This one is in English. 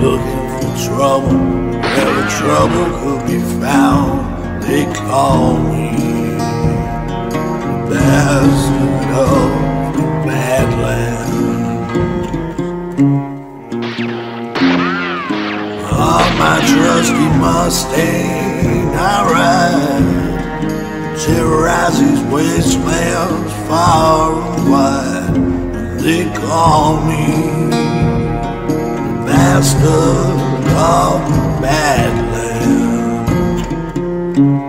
looking for trouble, wherever trouble could be found. They call me the bastard of the Badlands. On my trusty Mustang I ride, terrorize these wastelands far and wide. They call me the bastard of the Badlands.